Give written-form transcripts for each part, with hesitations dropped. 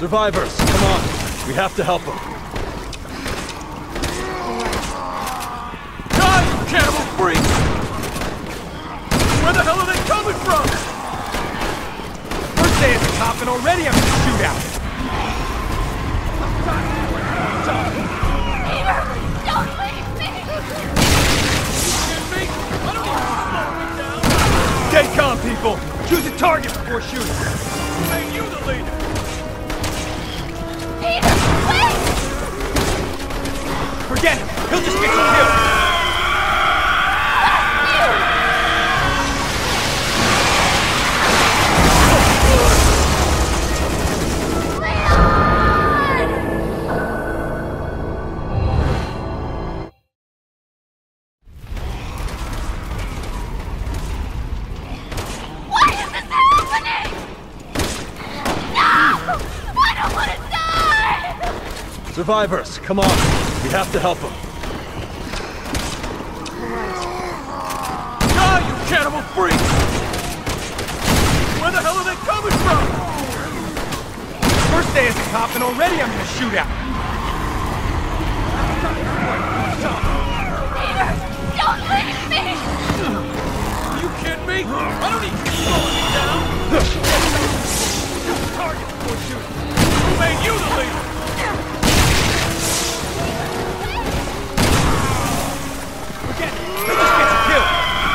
Survivors, come on. We have to help them. Die, you cannibal freaks! Where the hell are they coming from? First day as a cop and already I'm in a shootout. Peter, don't leave me! I don't need to slow me down. Stay calm, people. Choose a target before shooting. Who made you the leader? Peter, wait! Forget it. He'll just get you killed. Survivors, come on. We have to help them. Die, you cannibal freaks! Where the hell are they coming from? First day as a cop and already I'm in a shootout. Peter, don't leave me! Are you kidding me? I don't need you slowing me down. Target before shooting. Who made you the leader? Forget it. He'll just get you killed.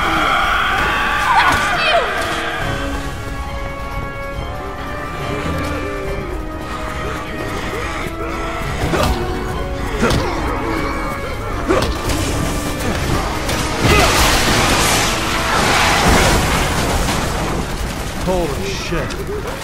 Holy shit.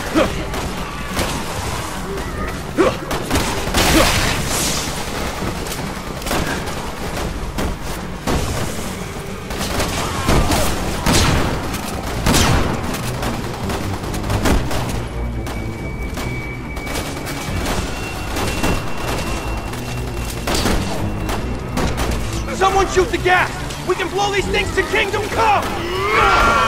Someone shoot the gas! We can blow these things to Kingdom Come!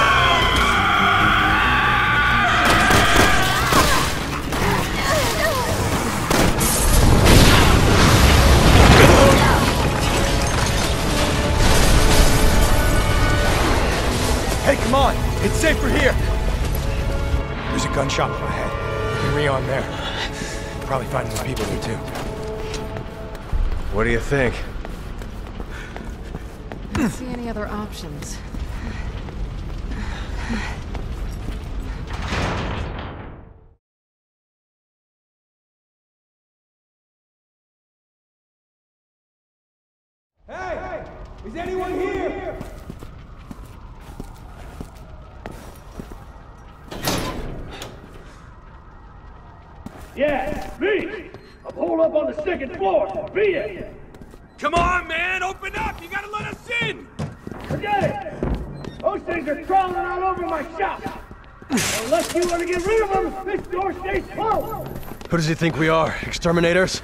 Hey, come on! It's safer here! There's a gun shop up ahead. We can rearm there. Probably find more people there, too. What do you think? I don't see any other options. Hey! Is anyone here? Yeah, me! I'm holed up on the second floor. Beat it! Come on, man! Open up! You gotta let us in! Forget it! Those things are crawling all over my shop! Unless you want to get rid of them, this door stays closed! Who does he think we are? Exterminators?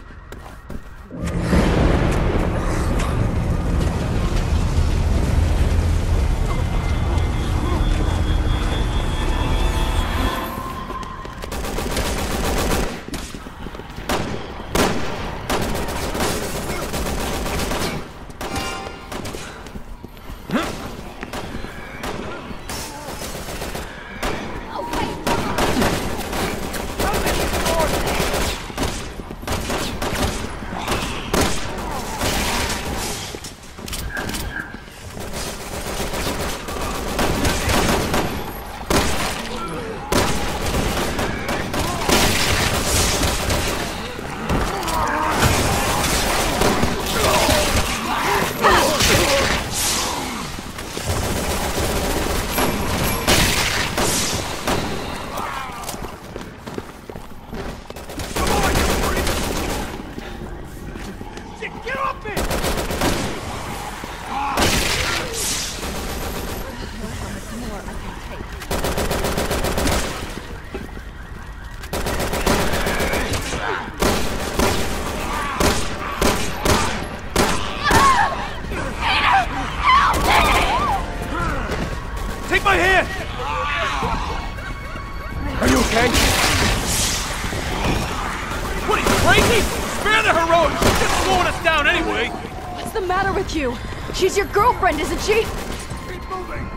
my hand! Are you okay? kind of heroic. She's just slowing us down anyway. What's the matter with you? She's your girlfriend, isn't she? Keep moving.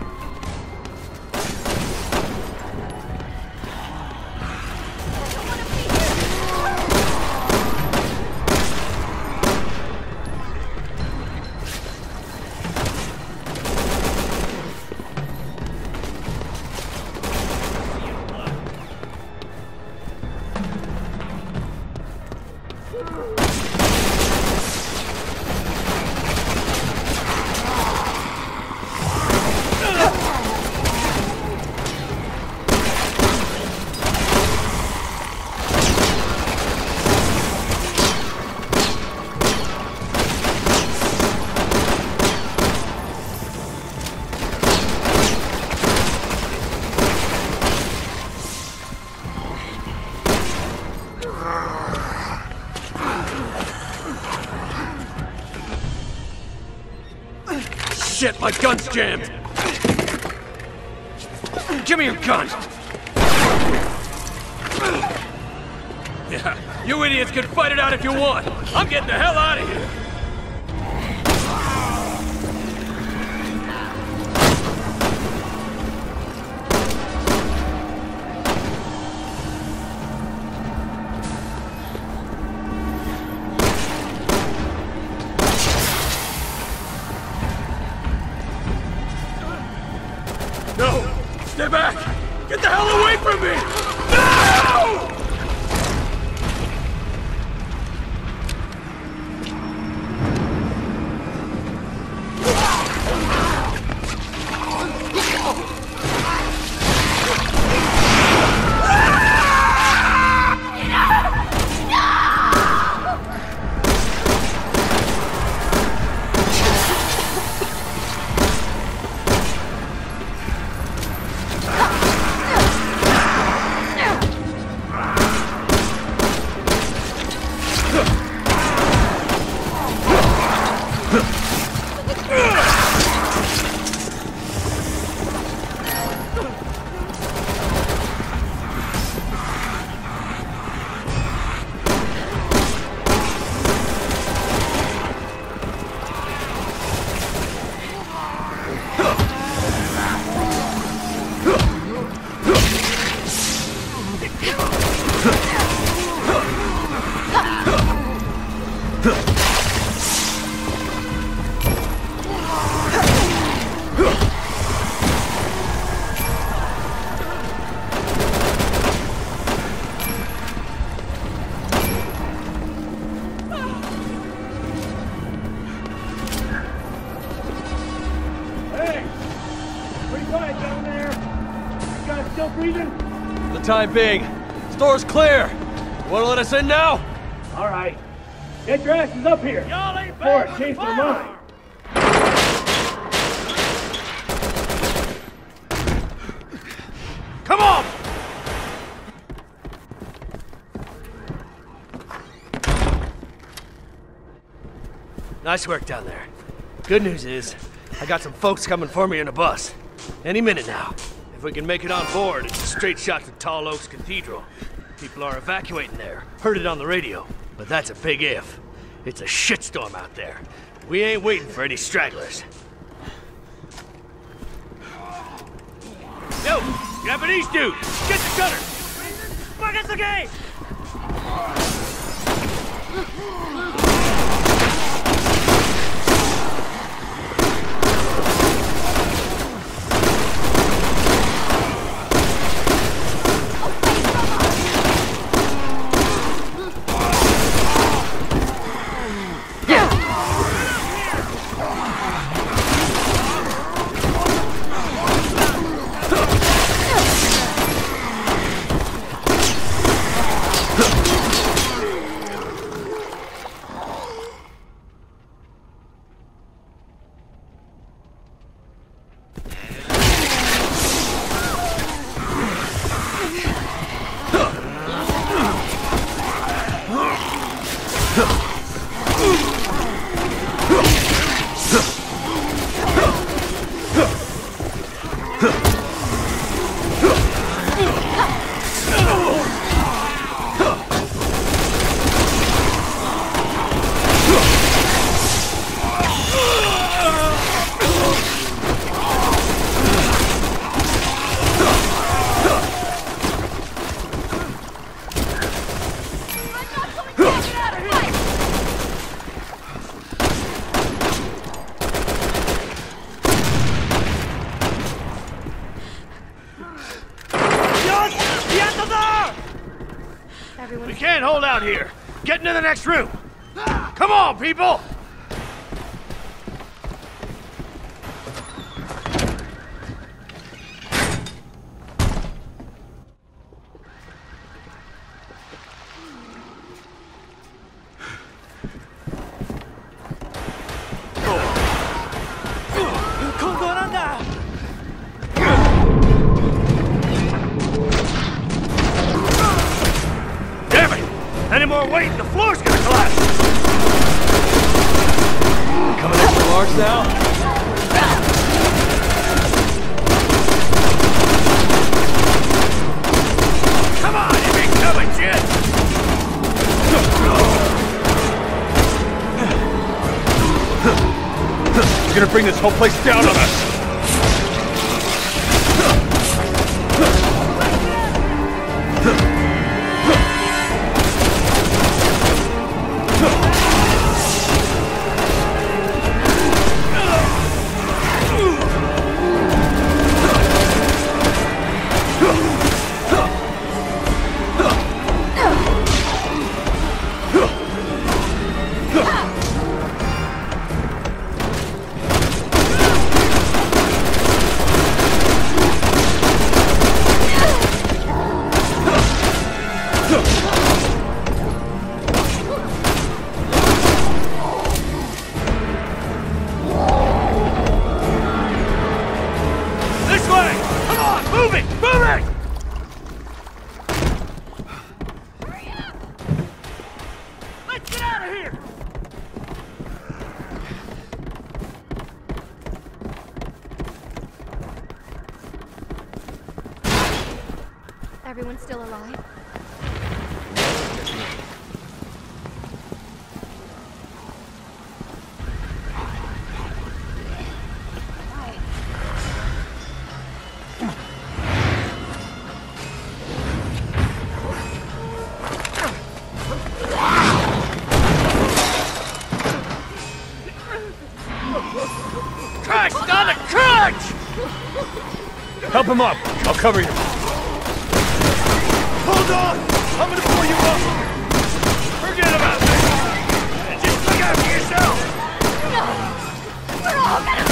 Shit, my gun's jammed! Give me your gun! Yeah, you idiots can fight it out if you want! I'm getting the hell out of here! No! Stay back! Get the hell away from me! No! For the time being, store's clear. You wanna let us in now? All right. Get your asses up here. Y'all ain't Before bad it with changes their fire. mind. Come on! Nice work down there. Good news is, I got some folks coming for me in a bus. Any minute now. If we can make it on board, it's a straight shot to Tall Oaks Cathedral. People are evacuating there. Heard it on the radio. But that's a big if. It's a shitstorm out there. We ain't waiting for any stragglers. Yo, Japanese dude, get the gunner! Fuck us the game! can't hold out here. Get into the next room. Come on, people! Any more weight, the floor's gonna collapse! Coming extra large now? Come on, you big coming, Jet! You're gonna bring this whole place down on us! Everyone's still alive? Crunch, Donna, crunch! Help him up! I'll cover you. Hold on! I'm gonna pull you up! Forget about me! And just look out for yourself! No! We're all gonna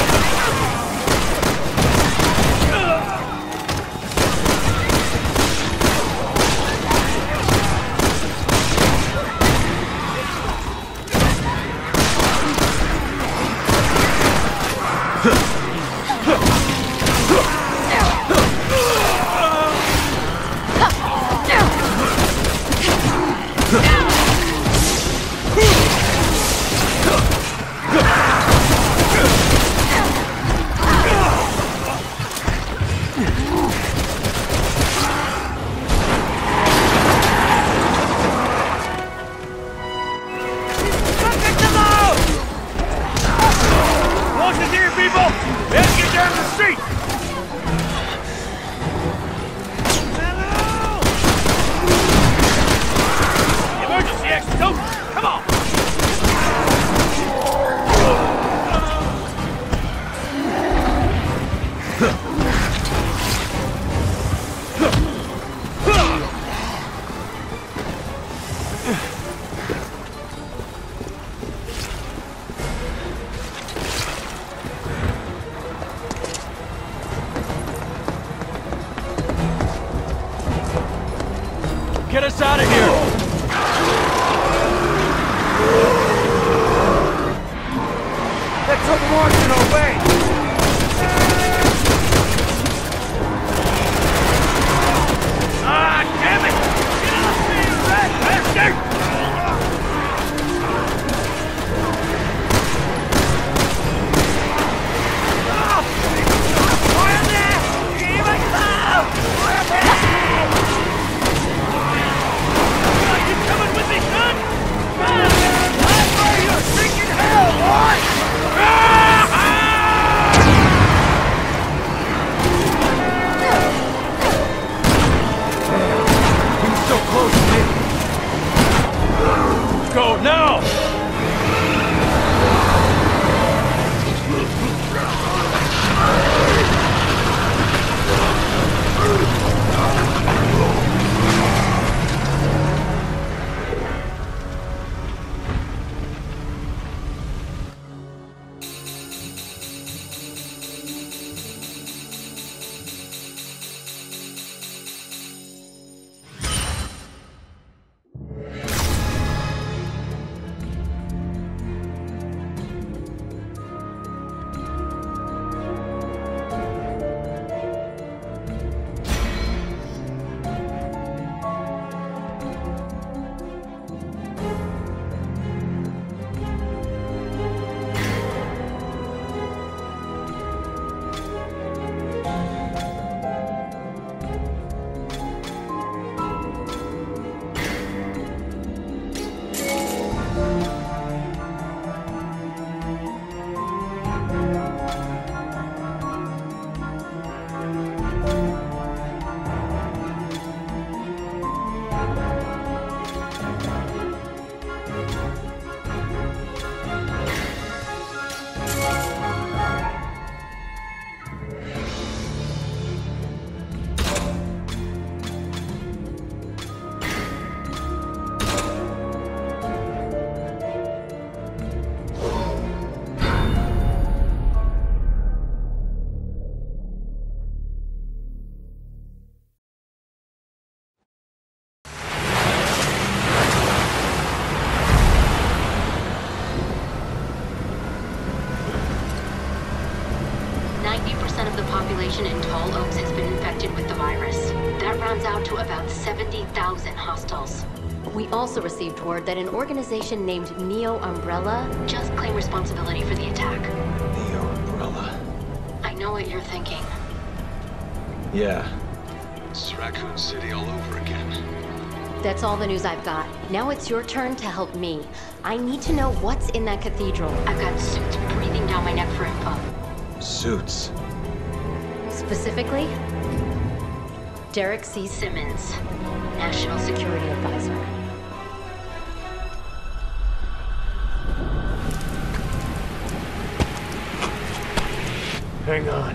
Get us out of here! That took Washington away! Ah, damn it! Get off me, you rat bastard! of the population in Tall Oaks has been infected with the virus. That rounds out to about 70,000 hostiles. We also received word that an organization named Neo Umbrella just claimed responsibility for the attack. Neo Umbrella. I know what you're thinking. Yeah. It's Raccoon City all over again. That's all the news I've got. Now it's your turn to help me. I need to know what's in that cathedral. I've got suits breathing down my neck for info. Suits. Specifically, Derek C. Simmons, National Security Advisor. Hang on.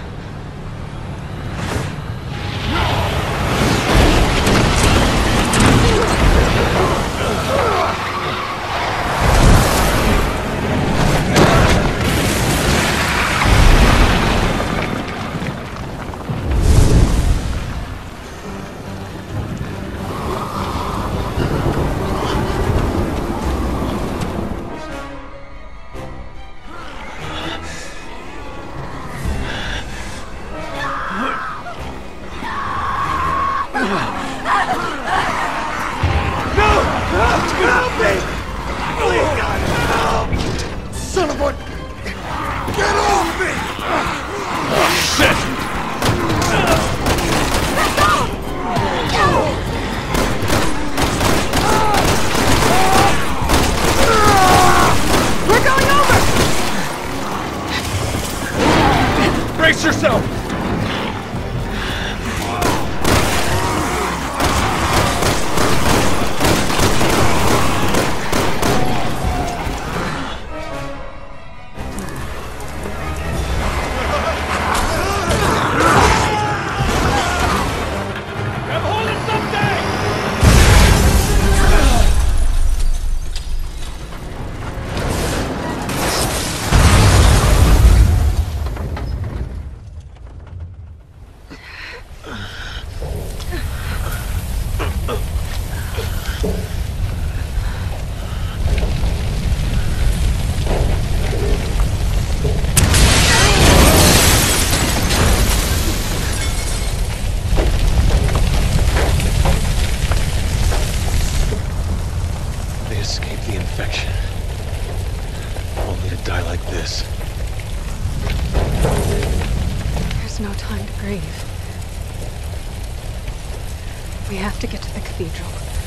Brace yourself! There's no time to grieve. We have to get to the cathedral.